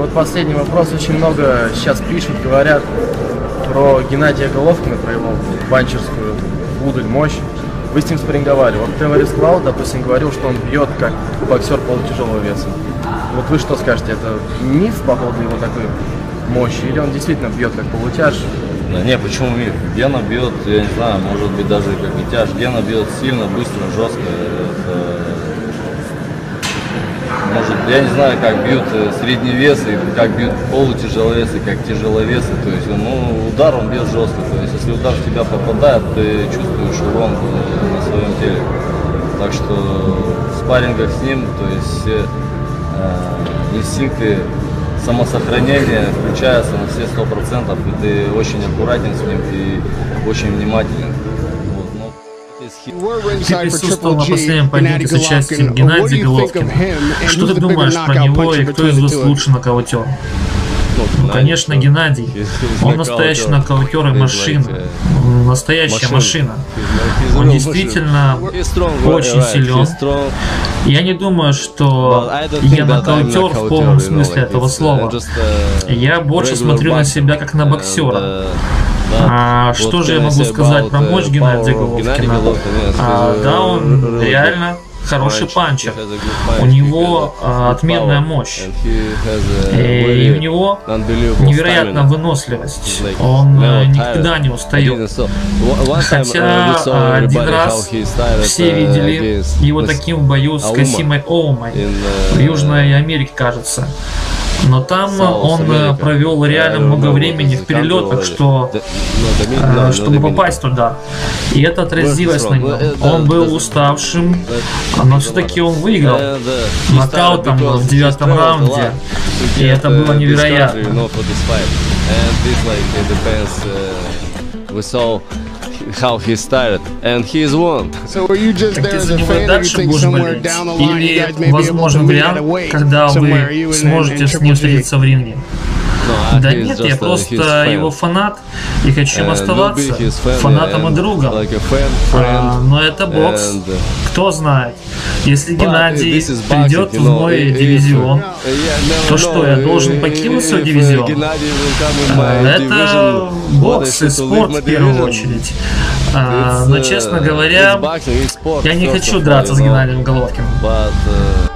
вот последний вопрос. Очень много сейчас пишут, говорят про Геннадия Головкина, про его банчерскую удаль, мощь. Вы с ним спарринговали. Вот Теварис Клау, допустим, говорил, что он бьет как боксер полутяжелого веса. Вот вы что скажете, это миф по поводу его такой мощи, или он действительно бьет как полутяж? Да не, почему миф? Гена бьет, я не знаю, может быть даже как и тяж. Гена бьет сильно, быстро, жестко. Может, я не знаю, как бьют средний вес, и как бьют полутяжеловесы, как тяжеловесы. То есть, ну, удар он бьет жестко. То есть, если удар в тебя попадает, ты чувствуешь урон на своем теле. Так что в спаррингах с ним, то есть все инстинкты самосохранения включаются на все 100%, и ты очень аккуратен с ним и очень внимателен. Ты присутствовал на последнем поединке с участием Геннадия Головкина. Что ты думаешь про него и кто из вас лучше нокаутер? Ну, конечно, Геннадий. Он настоящий нокаутер и машина. Настоящая машина. Он действительно очень силен. Я не думаю, что я нокаутер в полном смысле этого слова. Я больше смотрю на себя как на боксера. Что же я могу сказать про мощь Геннадия Головкина? Да, он реально хороший панчер. У него отменная мощь. И у него невероятная выносливость. Он никогда не устает. Хотя один раз все видели его таким в бою с Касимой Оумой в Южной Америке, кажется. Но там он провел реально много времени в перелетах, чтобы попасть туда. И это отразилось на нем. Он был уставшим, но все-таки он выиграл нокаутом в 9-м раунде. И это было невероятно. How he started, and he's won. Так ты за него и дальше будешь болеть? Или возможен вариант, когда вы сможете с ним встретиться в ринге? Да нет, я просто его фанат и хочу им оставаться фанатом и другом. Но это бокс, кто знает. Если Геннадий придет в мой дивизион, то что, я должен покинуть свой дивизион? Это бокс и спорт в первую очередь. Но, честно говоря, я не хочу драться с Геннадием Головкиным.